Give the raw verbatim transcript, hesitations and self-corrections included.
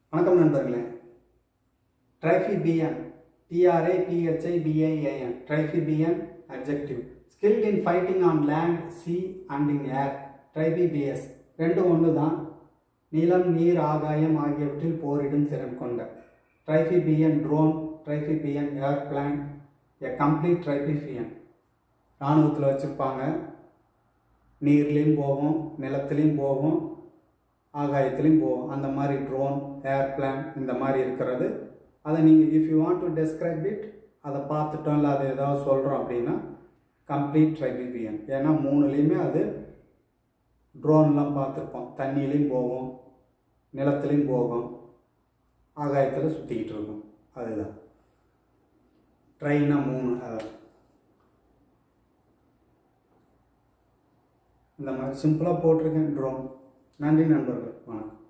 வணக்கம் நண்பர்களே. Triphibian, T R I P H I B I A N, Triphibian adjective, skilled in fighting on land, sea and in air. Triphibius ரெண்டும் ஒன்று தான். நிலம், நீர், ஆகாயம் ஆகியவற்றில் போரிடும் திறன் கொண்ட. Triphibian drone, Triphibian airplane, a complete Triphibian. இராணுவத்தில் வச்சுருப்பாங்க. நீர்லேயும் போகும், நிலத்திலையும் போகும், ஆகாயத்திலையும் போகும். அந்த மாதிரி ட்ரோன், ஏர்பிளான் இந்த மாதிரி இருக்கிறது. அதை நீங்கள் if you want to describe it, அதை பார்த்துட்டோம் இல்லை அதை ஏதாவது சொல்கிறோம் அப்படின்னா கம்ப்ளீட் ட்ரைபிபியன். ஏன்னா மூணுலேயுமே அது ட்ரோன்லாம் பார்த்துருப்போம். தண்ணியிலையும் போகும், நிலத்துலேயும் போகும், ஆகாயத்தில் சுற்றிக்கிட்டு இருக்கும். அதுதான் ட்ரைனா மூணு. அதான் இந்த மாதிரி சிம்பிளாக போட்டிருக்கேன் ட்ரோன். நன்றி நண்பர்கள், வணக்கம்.